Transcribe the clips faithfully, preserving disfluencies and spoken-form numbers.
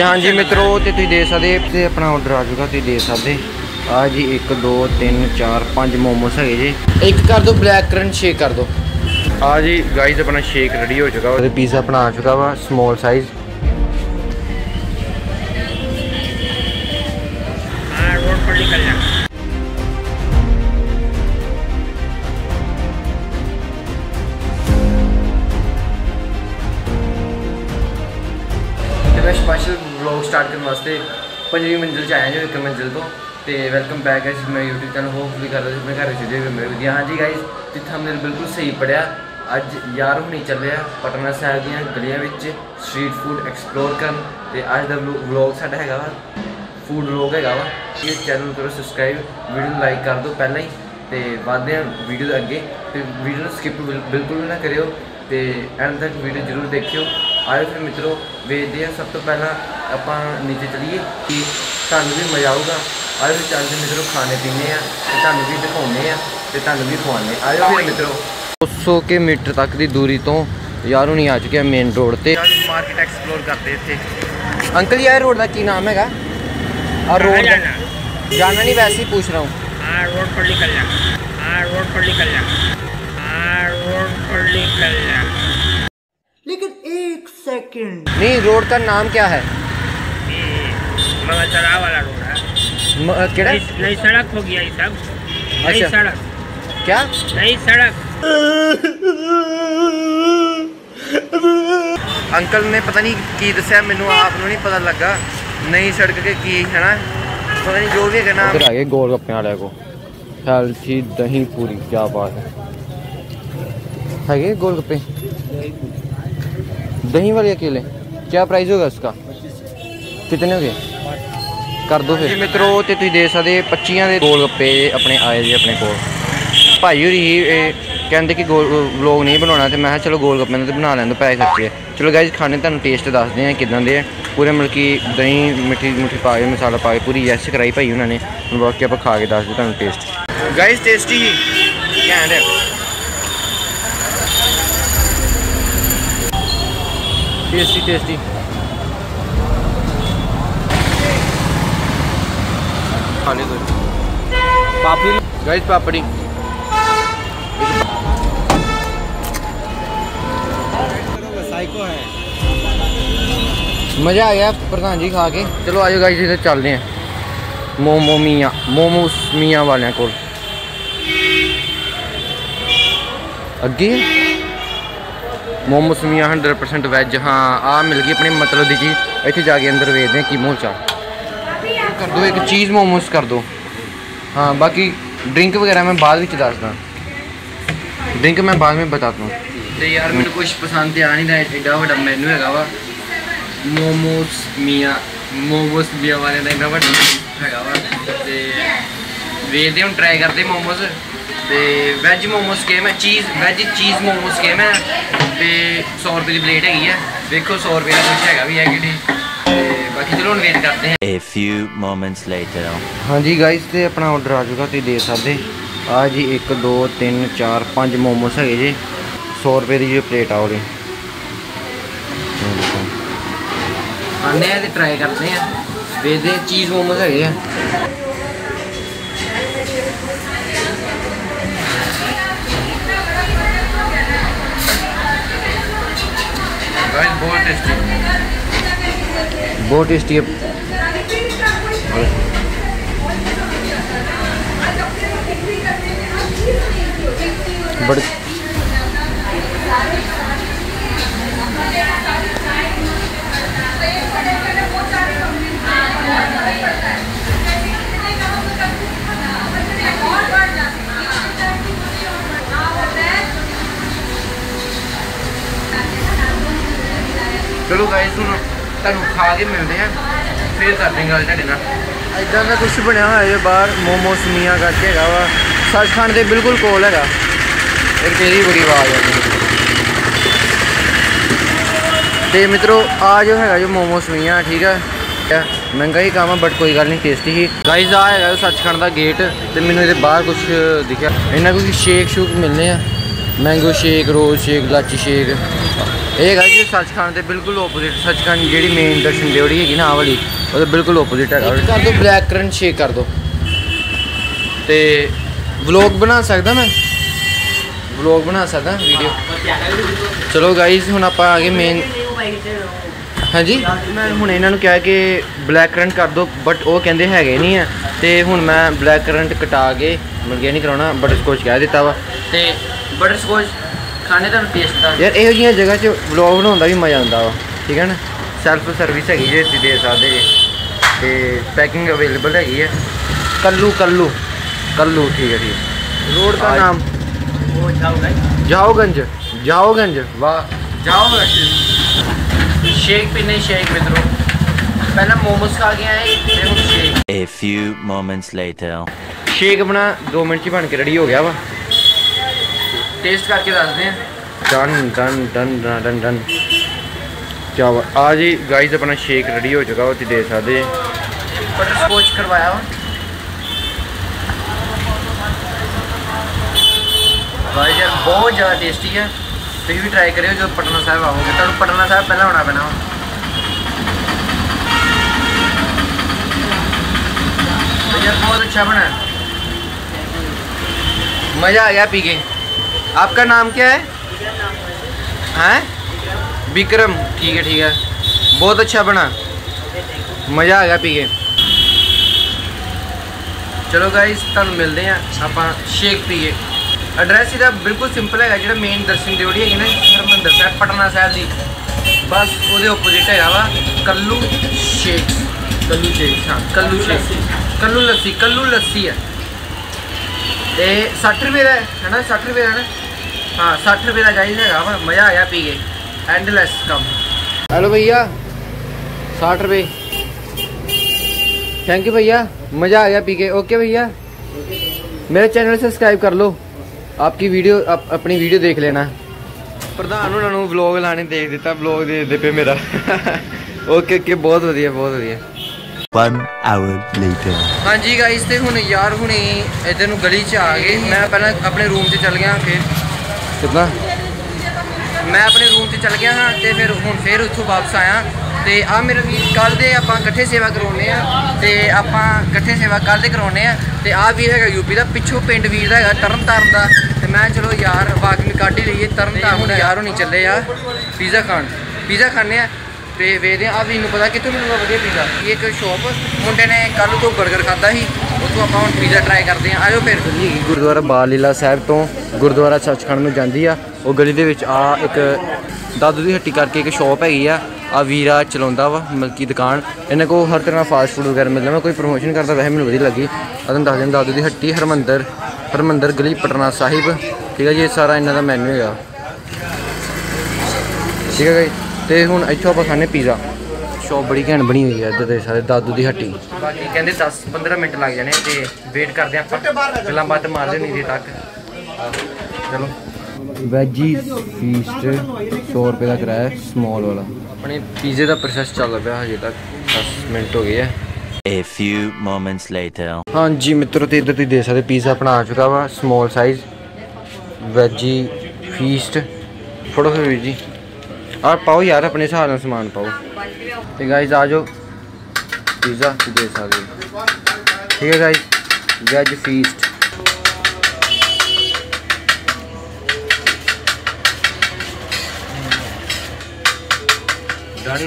हाँ जी मित्रों, तो तुम दे सकते अपना ऑर्डर आ चुका, तुम दे सकते आ जी। एक दो तीन चार पाँच मोमोस है जी। एक कर दो ब्लैक करंट शेक कर दो। आ जी गाइस, अपना शेक रेडी हो चुका वा। पिज़्ज़ा अपना आ चुका वा स्मॉल साइज। रोड पर निकल जा। मैं स्पेशल व्लॉग स्टार्ट करने वास्ते पंजवीं मंजिल आया जो एक मंजिल तो ते वेलकम बैक है मैं यूट्यूब चैनल होपफुली कर रहा मैं घर सीधे मेरे वधिया। हाँ जी गाइस, जिथे हमने बिल्कुल सही पढ़िया। अज यार होनी चले पटना साहब दी गलियां विच स्ट्रीट फूड एक्सप्लोर कर। अज का व्लॉग साडा हैगा वा फूड व्लॉग हैगा वा। ये चैनल करो सब्सक्राइब, वीडियो लाइक कर दो पहले ही तो बढ़ते हैं वीडियो के अगे। तो वीडियो स्किप बिल्कुल भी ना करियो तो एंड तक वीडियो जरूर देखियो। आयो फिर मित्रों वेखते हैं। सब तो पहला आप नीचे चलीए कि तुहानू भी मज़ा आऊगा। आयो फिर चलते मित्रों खाने पीने तुहानू भी दिखाने तो तुहानू भी खुआने। आयो फिर मित्रों दो सौ के मीटर तक की दूरी तो यार नहीं आ चुके हैं मेन रोड पर। मार्केट एक्सप्लोर करते इतने। अंकल यार रोड का की नाम है? और रोड जाना नहीं, वैसे ही पूछ रहा हूँ। हाँ रोड पर निकल जा। हाँ रोड पर निकल जा। हाँ रोड पर निकल जा। लेकिन एक सेकंड, नहीं रोड का नाम क्या है? मगर चढ़ाव वाला रोड है। केड़ा? नई सड़क हो गया ये सब। नई अच्छा। सड़क क्या? नई सड़क। अंकल ने पता नहीं की दसिया, मैनू आप नहीं पता लगा नई सड़क के की है ना, पता नहीं जो भी है ना। इधर आ गए गोलगप्पे वाले को, हेल्थी दही पूरी, क्या बात है। है गोलगप्पे दही वाले अकेले, क्या प्राइस होगा उसका? कितने हो गए? कर दो फिर मित्रों। तो तुम दे सकते पच्चियां के गोलगप्पे अपने आए जी अपने को। भाई होरी ही कहते कि गोल व्लॉग नहीं बनाना, तो मैं चलो गोलगप्पे तो बना लें पैसे खर्चे। चलो गाइस खाने तुहानू टेस्ट दसते हैं किदां दे पूरे, मतलब कि दही मिट्ठी मुट्ठी पा के मसाला पा के पूरी यस कराई भाई उन्होंने। बाकी आप खा के दस दे तुहानू टेस्ट। गाइस टेस्टी ही घैंट है, टेस्टी टेस्टी। खाने दो पापड़ी गाइस, पापड़ी साइको है। मज़ा आ गया प्रधान जी खा के। चलो आज गाइस इधर चलते हैं मोमो मियाँ मोमोस मियाँ वाले को अगे। मोमोस मियाँ हंड्रेड परसेंट वैज। हाँ आ मिल गई अपने मतलब की चीज़। इतने जाके अंदर वेखते हैं कि मोह चा कर दो, एक चीज़ मोमोस कर दो। हाँ बाकी ड्रिंक वगैरह मैं बाद में दसदा, ड्रिंक मैं बाद में बताता हूँ। तो यार मैंने कुछ पसंद आ नहीं था, एडा बड़ा मैनू है वा मोमोस मियाँ मोमोस मियाँ वाले का एडा बड़ा है वा। वेखते हम ट्राई करते मोमोस। तो वैज मोमोस केम है, चीज़ वैज चीज़ मोमोस केम है तो सौ रुपये की प्लेट हैगी है। देखो सौ रुपये का कुछ हैगा भी है कि बाकी चलो वेट करते हैं। A few moments later. हाँ जी गाइस, तो अपना ऑर्डर आ चुका, तुम दे सकते आ जी। एक दो तीन चार पाँच मोमोस है जी, सौ रुपये की जो प्लेट आ रही। आने तो ट्राई करते हैं, देखते चीज़ मोमोस है। बहुत टेस्टी, बहुत टेस्टी है। बड़े चलो गाइस सुनो तुहानू खा के मिलते हैं, फिर करते हैं गल तुहाडे नाल। इदां का कुछ बनया हुआ है बाहर मोमोस मियाँ करके हैगा वा, सचखंड के बिल्कुल कोल हैगा। एक तेरी बड़ी आवाज़ है। तो मित्रों आ जो है जो मोमोस मियाँ, ठीक है महंगा ही काम है बट कोई गल नहीं, टेस्टी ही। गाइस आ है सचखंड का गेट। तो मैंने ये बाहर कुछ दिखा इन्होंने कोई शेक शूक मिलने हैं, मैंगो शेक, रोज़ शेक, लाची शेक, ਇਹ ਹੈਗਾ ਜੀ ਸੱਚਖੰਡ ਦੇ ਬਿਲਕੁਲ ਓਪੋਜ਼ਿਟ, ਸੱਚਖੰਡ ਜਿਹੜੀ ਮੇਨ ਦਰਸ਼ਨ ਡਿਓੜੀ ਹੈਗੀ ਨਾ ਆਹ ਵਾਲੀ, ਉਹਦੇ ਬਿਲਕੁਲ ਓਪੋਜ਼ਿਟ ਹੈਗਾ। ਕਰ ਦਿਓ ਬਲੈਕ ਕਰੰਟ ਸ਼ੇਕ ਕਰ ਦਿਓ। ਤੇ ਵਲੌਗ ਬਣਾ ਸਕਦਾ ਮੈਂ, ਵਲੌਗ ਬਣਾ ਸਕਦਾ ਵੀਡੀਓ। ਚਲੋ ਗਾਈਜ਼ ਹੁਣ ਆਪਾਂ ਆ ਗਏ ਮੇਨ। ਹਾਂਜੀ ਮੈਂ ਹੁਣ ਇਹਨਾਂ ਨੂੰ ਕਿਹਾ ਕਿ ਬਲੈਕ ਕਰੰਟ ਕਰ ਦਿਓ, ਬਟ ਉਹ ਕਹਿੰਦੇ ਹੈਗੇ ਨਹੀਂ ਆ। ਤੇ ਹੁਣ ਮੈਂ ਬਲੈਕ ਕਰੰਟ ਕਟਾ ਕੇ ਮਰਗੇ ਨਹੀਂ ਕਰਾਉਣਾ, ਬਟਰ ਸਕੋਚ ਕਹਿ ਦਿੱਤਾ ਵਾ। ਤੇ ਬਟਰ ਸਕੋਚ ਖਾਣੇ ਦਾ ਟੇਸਟ ਦਾ ਯਾਰ ਇਹੋ ਜਿਹੀਆਂ ਜਗ੍ਹਾ 'ਚ ਵਲੌਗ ਬਣਾਉਣ ਦਾ ਵੀ ਮਜ਼ਾ ਆਉਂਦਾ ਵਾ, ਠੀਕ ਹੈ ਨਾ। ਸੈਲਫ ਸਰਵਿਸ ਹੈਗੀ ਜੇ ਅਸੀਂ ਦੇ ਸਕਦੇ ਜੇ, ਤੇ ਪੈਕਿੰਗ ਅਵੇਲੇਬਲ ਹੈਗੀ ਹੈ। ਕੱਲੂ ਕੱਲੂ ਕੱਲੂ ठीक है ठीक है। रोड का नाम वो जाओगंज जाओगंज जाओगंज वाह जाओगंज। शेक पीने शेक मित्रों, पहले मोमोज खा के आए फिर हम shake. A few moments later. Shake अपना दो मिनट ही बन के रेडी हो गया वा। टेस्ट करके दसते हैं। Done done done done done क्या आज ही गाइस अपना शेक रेडी हो चुका, वो दे सकते। बटर स्कॉच करवाया वा भाई यार, बहुत ज़्यादा टेस्टी है। तुम भी ट्राई करियो जो पटना साहब आओगे, तो पटना साहब पहले होना पैना। तो यार बहुत अच्छा बना है, मज़ा आ गया पी के। आपका नाम क्या है? हैं विक्रम, ठीक है ठीक है, बहुत अच्छा बना, मज़ा आ गया पी के। चलो गाइस तुहानू मिलते हैं आप शेक पी के। एड्रैस इसका बिल्कुल सिंपल है, जो मेन दर्शन ड्योढ़ी है ना हरमंदर साहब पटना साहब की, बस वो ओपोजिट है वा कल्लू शेक। कल्लू शेक हाँ कल्लू शेक, कल्लू लस्सी, कल्लू लस्सी है। तो सठ रुपये का है ना, सठ रुपये का ना हाँ सठ रुपये का चाहिए है वा। मज़ा आया पी के, एंडलैस कम। हेलो भैया साठ रुपये, थैंक यू भैया, मज़ा आ गया पी के। ओके भैया मेरे चैनल सब्सक्राइब कर लो, आपकी वीडियो आप अपनी वीडियो देख लेना। प्रधान उन्होंने व्लॉग लाने देख दिता, व्लॉग दे दे पे मेरा। ओके ओके बहुत वधिया बहुत वधिया। One hour later. हाँ जी गाइस ते हुण यार हुणे इधर नूं गली च आ गए। मैं पहले अपने रूम च चल गया, फिर कितना मैं अपने रूम च चल गया हाँ, तो फिर हुण फिर उत्थों वापस आया। तो आ मेरे वीर कल दे आपां कट्ठे सेवा करवाउने आ, ते आपां कट्ठे सेवा कल दे करवाउने आ। ते आ वीर हैगा यूपी दा, पिछों पिंड वीर दा हैगा तरन ताਰਨ दा। ते मैं चलो यार वाकिंग कट ही लईए तरन ताਰਨ। हुण यार हुणी चले आ पिज़्ज़ा खाण, पिज़्ज़ा खाने आ ते वेखदे आ वीर नूं पता कित्थों मिलूगा वधिया पिज़्ज़ा। एक शॉप मुंडे ने कल तो बर्गर खादा ही, उत्थों आपां हुण पिज़्ज़ा ट्राई करदे आ। आजो फिर गुरुद्वारा बाल लीला साहिब तो गुरुद्वारा सचखंड नूं जांदी आ, वो गली दे विच आ एक दादू दी हट्टी करके एक शॉप हैगी आ। आ वीरा चलाउंदा वा मतलब की दुकान, इन्हां कोल हर तरह फास्ट फूड वगैरह मिलदा। मैं कोई प्रमोशन करदा वैसे मैनूं वधिया लगी। अदन दस दिन दादू दी हट्टी हरमंदर हरमंदर गली पटना साहिब, ठीक है जी। सारा इन्हां दा मैन्यू हैगा, ठीक है जी। तो हुण इत्थों आपां खाने पिज़्ज़ा, शॉप बड़ी घैंट बनी हुई है इधर दे सारे दादू दी हट्टी। बाकी कहंदे दस पंद्रह मिनट लग जाने, ते वेट करदे आपां, गल्लां बात मारदे नहीं देर तक। चलो वैजी फीस्ट सौ रुपये का किराया स्मॉल वाला। अपने पिज़्ज़े का प्रोसैस चल रहा हजे तक दस मिनट हो गए है। A few moments later. हाँ जी मित्रों, तो इधर तुम देख सकते पिज़्ज़ा अपना आ चुका वा small size veggie feast. Photo फिर वीर जी आप पाओ यार, अपने हिसाब से समान पाओ। तो गाइस आ जाओ पिज़्ज़ा देख सकते, ठीक है guys veg feast. Done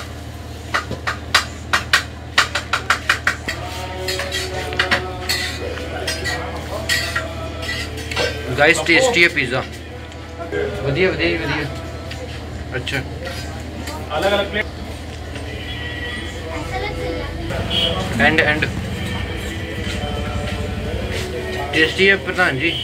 guys tasty है पिज़्ज़ा, वधिया वधिया वधिया। अच्छा अलग अलग प्लेट एंड एंड टेस्टी है प्रधान जी।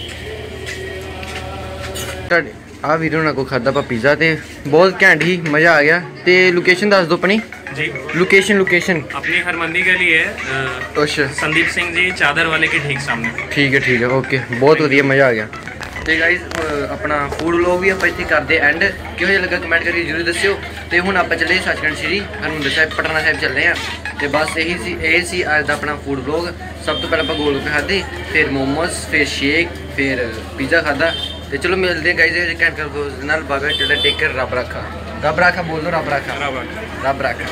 आ वीर होना को खादा पा पिज़्ज़ा, ते बहुत घैंट ही मज़ा आ गया। ते लोकेशन दस दो अपनी जी। लोकेशन लोकेशन अपनी हरमंदी गली है, अच्छा संदीप सिंह जी चादर वाले के ठीक सामने। ठीक है ठीक है ओके, बहुत वधिया मज़ा आ गया। तो गाइस अपना फूड व्लॉग भी आप इतने करते एंड किहो जिहा लगा कमेंट करके जरूर दस्सिओ। तो हुण आप चले सचखंड श्री हरमंदिर साहिब पटना साहिब चल रहे हैं। तो बस यही सी यही सी अज का अपना फूड व्लॉग। सब तो पहले आप गोलगप्पे खाधे, फिर मोमोज, फिर शेक, फिर पिज़्ज़ा खादा, ਤੇ ਚਲੋ ਮਿਲਦੇ ਹਾਂ ਗਾਈਜ਼ ਜੇ ਘੰਟੇ ਦੇ ਨਾਲ ਬਾਗਾ ਜਿਹੜਾ ਟੇਕਰ ਰੱਬ ਰੱਖਾ ਰੱਬ ਰੱਖਾ ਬੋਲ ਦੋ ਰੱਬ ਰੱਖਾ ਰੱਬ ਰੱਖਾ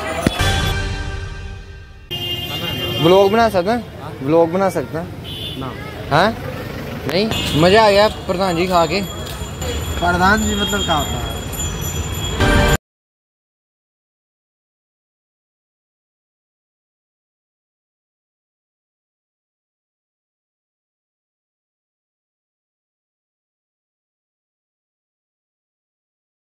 व्लॉग बना सकता व्लॉग बना सकता ना हाँ नहीं मज़ा आ गया प्रधान जी खा के प्रधान जी मतलब क्या होता है